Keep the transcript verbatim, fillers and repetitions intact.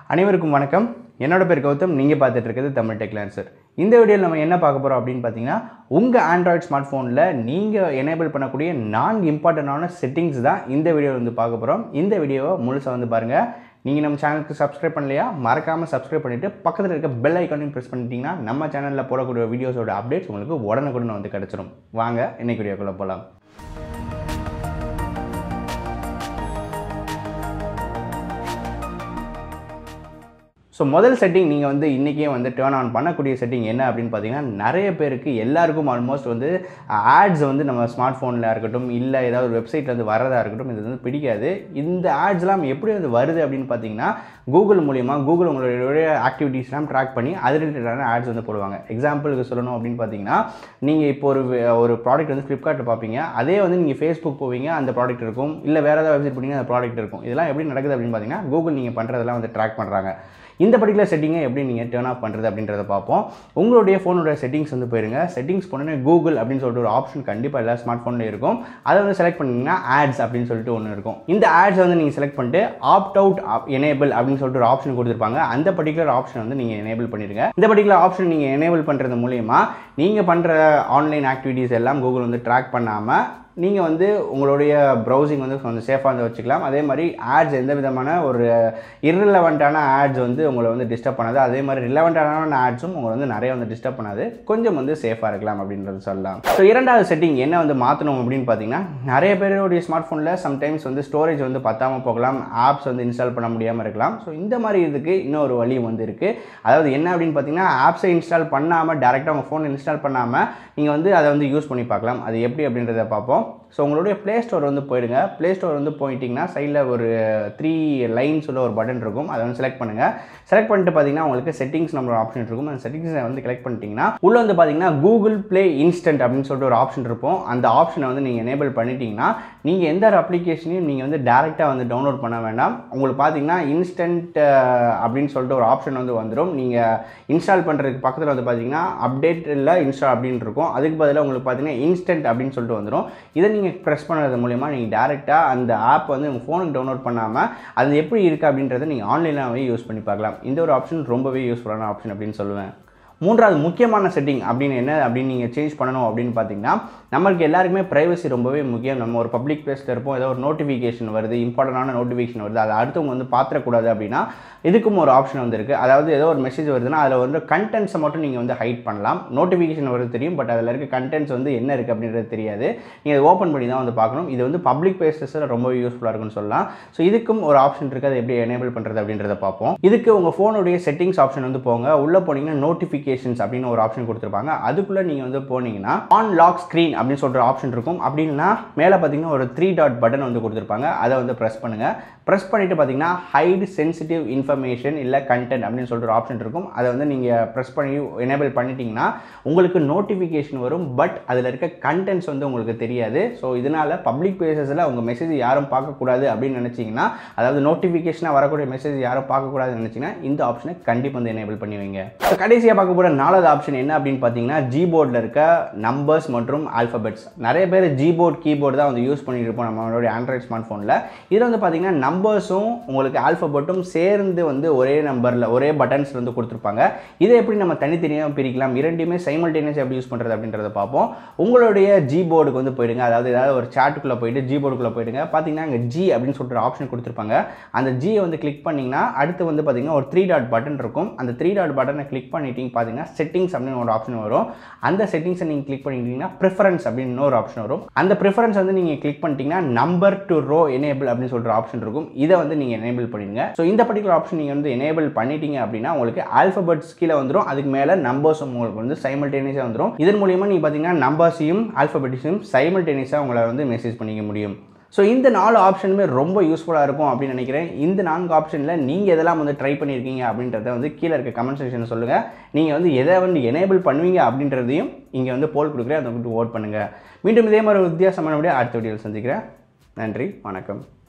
அனைவருக்கும் வணக்கம். என்னோட பேர் கௌதம். நீங்கள் பார்த்துட்டு இருக்கிறது தமிழ் டெக் லேன்சர். இந்த வீடியோவில் நம்ம என்ன பார்க்க போகிறோம் அப்படின்னு பார்த்தீங்கன்னா, உங்கள் ஆண்ட்ராய்ட் ஸ்மார்ட் ஃபோனில் நீங்கள் எனேபிள் பண்ணக்கூடிய நான்கு இம்பார்ட்டண்டான செட்டிங்ஸ் தான் இந்த வீடியோவில் வந்து பார்க்க போகிறோம். இந்த வீடியோவை முழுசாக வந்து பாருங்கள். நீங்கள் நம்ம சேனலுக்கு சப்ஸ்கிரைப் பண்ணலையா, மறக்காமல் சப்ஸ்கிரைப் பண்ணிவிட்டு பக்கத்தில் இருக்க பெல் ஐக்கானையும் ப்ரெஸ் பண்ணிட்டீங்கன்னா நம்ம சேனலில் போடக்கூடிய வீடியோஸோட அப்டேட்ஸ் உங்களுக்கு உடனுக்குடன் வந்து கிடச்சிடும். வாங்க இன்னைக்கு வீடியோக்குள்ளே போகலாம். ஸோ முதல் செட்டிங் நீங்கள் வந்து இன்றைக்கே வந்து டேர்ன் ஆன் பண்ணக்கூடிய செட்டிங் என்ன அப்படின்னு பார்த்தீங்கன்னா, நிறைய பேருக்கு எல்லாருக்கும் ஆல்மோஸ்ட் வந்து ஆட்ஸ் வந்து நம்ம ஸ்மார்ட் ஃபோனில் இருக்கட்டும், இல்லை ஏதாவது ஒரு வெப்சைட்டில் வந்து வரதாக இருக்கட்டும், இது வந்து பிடிக்காது. இந்த ஆட்ஸ்லாம் எப்படி வந்து வருது அப்படின்னு பார்த்தீங்கன்னா, கூகுள் மூலிமா கூகுள் உங்களுடைய ஆக்டிவிட்டீஸ்லாம் ட்ராக் பண்ணி அது ரிலேட்டடான ஆட்ஸ் வந்து போடுவாங்க. எக்ஸாம்பிளுக்கு சொல்லணும் அப்படின்னு பார்த்தீங்கன்னா, நீங்கள் இப்போ ஒரு ஒரு ப்ராடக்ட் வந்து ஃப்ளிப்கார்ட்டில் பார்ப்பீங்க, அதே வந்து நீங்கள் ஃபேஸ்புக் போவீங்க, அந்த ப்ராடக்ட் இருக்கும், இல்லை வேறு ஏதாவது வெப்சைட் போனீங்கன்னா அந்த ப்ராடக்ட் இருக்கும். இதெல்லாம் எப்படி நடக்குது அப்படின்னு பார்த்தீங்கன்னா, கூகுள் நீங்கள் பண்ணுறதெல்லாம் வந்து ட்ராக் பண்ணுறாங்க. இந்த பர்டிகுலர் செட்டிங்கை எப்படி நீங்கள் டேர்ன் ஆஃப் பண்ணுறது அப்படின்றத பார்ப்போம். உங்களுடைய ஃபோனோட செட்டிங்ஸ் வந்து போயிருங்க. செட்டிங்ஸ் போனோன்னே கூகுள் அப்படின்னு சொல்லிட்டு ஒரு ஆப்ஷன் கண்டிப்பாக எல்லா ஸ்மார்ட் ஃபோன்லேயும் இருக்கும். அதை வந்து செலக்ட் பண்ணிங்கன்னா ஆட்ஸ் அப்படின்னு சொல்லிட்டு ஒன்று இருக்கும். இந்த ஆட்ஸ் வந்து நீங்கள் செலக்ட் பண்ணிட்டு ஆப்ட் அவுட் எனேபிள் அப்படின்னு சொல்லிட்டு ஒரு ஆப்ஷன் கொடுத்துருப்பாங்க. அந்த பர்டிகுலர் ஆப்ஷன் வந்து நீங்கள் எனேபிள் பண்ணிடுங்க. இந்த பர்டிகுலர் ஆப்ஷன் நீங்கள் எனேபிள் பண்ணுறது மூலிமா நீங்கள் பண்ணுற ஆன்லைன் ஆக்டிவிட்டீஸ் எல்லாம் கூகுள் வந்து ட்ராக் பண்ணாமல் நீங்கள் வந்து உங்களுடைய ப்ரௌசிங் வந்து கொஞ்சம் சேஃபாக வந்து வச்சுக்கலாம். அதே மாதிரி ஆட்ஸ் எந்த விதமான ஒரு இர்ரிலவெண்ட்டான ஆட்ஸ் வந்து உங்களை வந்து டிஸ்டர்ப் பண்ணாது. அதே மாதிரி ரிலவெண்ட்டான ஆட்ஸும் உங்களை வந்து நிறைய வந்து டிஸ்டர்ப் பண்ணாது. கொஞ்சம் வந்து சேஃபாக இருக்கலாம் அப்படின்றது சொல்லலாம். ஸோ இரண்டாவது செட்டிங் என்ன வந்து மாற்றணும் அப்படின்னு பார்த்தீங்கன்னா, நிறைய பேருடைய ஸ்மார்ட் ஃபோனில் சம்டைம்ஸ் வந்து ஸ்டோரேஜ் வந்து பத்தாமல் போகலாம், ஆப்ஸ் வந்து இன்ஸ்டால் பண்ண முடியாமல் இருக்கலாம். ஸோ இந்த மாதிரி இதுக்கு இன்னொரு வழி வந்து இருக்குது. அதாவது என்ன அப்படின்னு பார்த்தீங்கன்னா, ஆப்ஸை இன்ஸ்டால் பண்ணாமல் டேரெக்டாக உங்கள் ஃபோன் இன்ஸ்டால் பண்ணாமல் நீங்கள் வந்து அதை வந்து யூஸ் பண்ணி பார்க்கலாம். அது எப்படி அப்படின்றத பார்ப்போம். ஸோ உங்களுடைய ப்ளே ஸ்டோர் வந்து போயிடுங்க. ப்ளே ஸ்டோர் வந்து போயிட்டிங்கன்னா சைடில் ஒரு த்ரீ லைன்ஸ் உள்ள ஒரு பட்டன் இருக்கும். அதை வந்து செலக்ட் பண்ணுங்கள். செலக்ட் பண்ணிட்டு பார்த்தீங்கன்னா உங்களுக்கு செட்டிங்ஸ் நம்மளோட ஆப்ஷன் இருக்கும். அந்த செட்டிங்ஸை வந்து செலக்ட் பண்ணிட்டீங்கன்னா உள்ளே வந்து பார்த்தீங்கன்னா கூகுள் ப்ளே இன்ஸ்டன்ட் அப்படின்னு சொல்லிட்டு ஒரு ஆப்ஷன் இருக்கும். அந்த ஆப்ஷனை வந்து நீங்கள் எனேபிள் பண்ணிட்டீங்கன்னா நீங்கள் எந்த ஒரு அப்ளிகேஷனையும் நீங்கள் வந்து டேரெக்டாக வந்து டவுன்லோட் பண்ண வேண்டாம். உங்களுக்கு பார்த்தீங்கன்னா இன்ஸ்டன்ட் அப்படின்னு சொல்லிட்டு ஒரு ஆப்ஷன் வந்து வந்துடும். நீங்கள் இன்ஸ்டால் பண்ணுறதுக்கு பக்கத்தில் வந்து பார்த்தீங்கன்னா அப்டேட் இல்லை இன்ஸ்டால் அப்படின்னு இருக்கும். அதுக்கு பதிலாக உங்களுக்கு பார்த்தீங்கன்னா இன்ஸ்டன்ட் அப்படின்னு சொல்லிட்டு வந்துடும். இதை நீங்கள் ப்ரெஸ் பண்ணுறது மூலிமா நீங்கள் டேரெக்டாக அந்த ஆப் வந்து உங்கள் ஃபோனுக்கு டவுன்லோட் பண்ணாமல் அது எப்படி இருக்குது அப்படின்றத நீங்கள் ஆன்லைனாகவே யூஸ் பண்ணி பார்க்கலாம். இந்த ஒரு ஆப்ஷன் ரொம்பவே யூஸ்ஃபுல்லான ஆப்ஷன் அப்படின்னு சொல்லுவேன். மூன்றாவது முக்கியமான செட்டிங் அப்படின்னு என்ன அப்படின்னு நீங்கள் சேஞ்ச் பண்ணணும் அப்படின்னு பார்த்தீங்கன்னா, நம்மளுக்கு எல்லாருக்குமே ப்ரைவசி ரொம்பவே முக்கியம். நம்ம ஒரு பப்ளிக் பிளேஸில் இருப்போம், ஏதோ ஒரு நோட்டிஃபிகேஷன் வருது, இம்பார்ட்டண்டான நோட்டிஃபிகேஷன் வருது, அதை அடுத்தவங்க வந்து பார்த்துடக்கூடாது அப்படின்னா இதுக்கும் ஒரு ஆப்ஷன் வந்து இருக்குது. அதாவது ஏதோ ஒரு மெசேஜ் வருதுன்னா அதில் வந்து கண்டென்ட்ஸை மட்டும் நீங்கள் வந்து ஹைட் பண்ணலாம். நோட்டிஃபிகேஷன் வருது தெரியும், பட் அதில் இருக்க கண்டென்ட்ஸ் வந்து என்ன இருக்குது அப்படின்றது தெரியாது. நீங்கள் அதை ஓப்பன் பண்ணி தான் வந்து பார்க்கணும். இது வந்து பப்ளிக் பிளேஸஸில் ரொம்ப யூஸ்ஃபுல்லாக இருக்குன்னு சொல்லலாம். ஸோ இதுக்கும் ஒரு ஆப்ஷன் இருக்குது. அதை எப்படி எனேபிள் பண்ணுறது அப்படின்றத பார்ப்போம். இதுக்கு உங்கள் ஃபோனுடைய செட்டிங்ஸ் ஆப்ஷன் வந்து போங்க. உள்ளே போனீங்கன்னா நோட்டிஃபிகேஷன் அப்படின்னு ஒரு ஆப்ஷன் கொடுத்துருப்பாங்க. அதுக்குள்ள நீங்க வந்து போனீங்கன்னா ஆன் லாக் ஸ்கிரீன் அப்படின்னு சொல்ற ஆப்ஷன் இருக்கும். அப்படின்னா மேலே பார்த்தீங்கன்னா ஒரு த்ரீ டாட் பட்டன் வந்து கொடுத்துருப்பாங்க. அதை வந்து ப்ரெஸ் பண்ணுங்க. ப்ரெஸ் பண்ணிட்டு பார்த்தீங்கன்னா ஹைட் சென்சிட்டிவ் இன்ஃபர்மேஷன் இல்லை கண்டென்ட் அப்படின்னு சொல்லிட்டு ஒரு ஆப்ஷன் இருக்கும். அதை வந்து நீங்கள் ப்ரெஸ் பண்ணி எனேபிள் பண்ணிட்டீங்கன்னா உங்களுக்கு நோட்டிஃபிகேஷன் வரும். பட் அதில் இருக்க கண்டென்ட்ஸ் வந்து உங்களுக்கு தெரியாது. ஸோ இதனால பப்ளிக் பிளேசஸில் உங்கள் மெசேஜ் யாரும் பார்க்கக்கூடாது அப்படின்னு நினச்சிங்கன்னா, அதாவது நோட்டிஃபிகேஷனாக வரக்கூடிய மெசேஜ் யாரும் பார்க்கக்கூடாதுன்னு நினச்சிங்கன்னா இந்த ஆப்ஷனை கண்டிப்பாக வந்து எனேபிள் பண்ணி வைங்க. ஸோ கடைசியாக பார்க்க போகிற நாலாவது ஆப்ஷன் என்ன அப்படின்னு பார்த்தீங்கன்னா, ஜிபோர்டில் இருக்க நம்பர்ஸ் மற்றும் ஆல்ஃபபெட்ஸ். நிறைய பேர் ஜிபோர்ட் கீபோர்டு தான் வந்து யூஸ் பண்ணிட்டு இருப்போம் நம்மளுடைய ஆண்ட்ராய்ட் ஸ்மார்ட் ஃபோனில். இதில் வந்து பார்த்தீங்கன்னா நம்பர்ஸும் உங்களுக்கு ஆல்ஃபபெட்டும் சேர்ந்து வந்து ஒரே நம்பரில் ஒரே பட்டன்ஸ் வந்து கொடுத்துருப்பாங்க. இதை எப்படி நம்ம தனித்தனியாக பிரிக்கலாம், இரண்டுமே சைமல்டேனியஸாக எப்படி யூஸ் பண்ணுறது அப்படின்றத பார்ப்போம். உங்களுடைய ஜிபோர்டுக்கு வந்து போயிடுங்க. அதாவது ஏதாவது ஒரு சாட்டுக்குள்ளே போயிட்டு ஜிபோர்டுக்குள்ளே போயிடுங்க. பார்த்தீங்கன்னா இங்கே ஜி அப்படின்னு சொல்லிட்டு ஆப்ஷன் கொடுத்துருப்பாங்க. அந்த ஜியை வந்து கிளிக் பண்ணிங்கன்னா அடுத்து வந்து பார்த்தீங்கன்னா ஒரு த்ரீ டாட் பட்டன் இருக்கும். அந்த த்ரீ டாட் பட்டனை கிளிக் பண்ணிட்டீங்க பார்த்தீங்கன்னா செட்டிங்ஸ் அப்படின்னு ஒரு ஆப்ஷன் வரும். அந்த செட்டிங்ஸை நீங்கள் கிளிக் பண்ணிட்டீங்கன்னா ப்ரிஃபரன்ஸ் அப்படின்னு ஒரு ஆப்ஷன் வரும். அந்த ப்ரிஃபரன்ஸ் வந்து நீங்கள் கிளிக் பண்ணிட்டீங்கன்னா நம்பர் டு ரோ எனேபிள் அப்படின்னு சொல்கிற ஆப்ஷன் இருக்கும். இதை வந்து நீங்கள் எனேபிள் பண்ணிடுங்க. ஸோ இந்த பர்டிகுலர் ஆப்ஷன் நீங்கள் வந்து எனேபிள் பண்ணிட்டீங்க அப்படின்னா உங்களுக்கு ஆல்ஃபபெட்ஸ் கீழே வந்துடும். அதுக்கு மேலே நம்பர்ஸும் உங்களுக்கு வந்து சைமல்டேனியஸாக வந்துடும். இதன் மூலியமாக நீங்கள் பார்த்தீங்கன்னா நம்பர்ஸையும் ஆல்ஃபபெட்ஸையும் சைமல்டேனியஸாக உங்களை வந்து மெசேஜ் பண்ணிக்க முடியும். ஸோ இந்த நாலு ஆப்ஷனுமே ரொம்ப யூஸ்ஃபுல்லாக இருக்கும் அப்படின்னு நினைக்கிறேன். இந்த நான்கு ஆப்ஷனில் நீங்கள் எதெல்லாம் வந்து ட்ரை பண்ணியிருக்கீங்க அப்படின்றத வந்து கீழே இருக்க கமெண்ட் செக்ஷனில் சொல்லுங்கள். நீங்கள் வந்து எதை வந்து எனேபிள் பண்ணுவீங்க அப்படின்றதையும் இங்கே வந்து போல் கொடுக்குறேன். அதை வந்து ஓட் பண்ணுங்கள். மீண்டும் இதே மாதிரி ஒரு வித்தியாசமான வீடியோ அடுத்த வீடியோவில் சந்திக்கிறேன். நன்றி, வணக்கம்.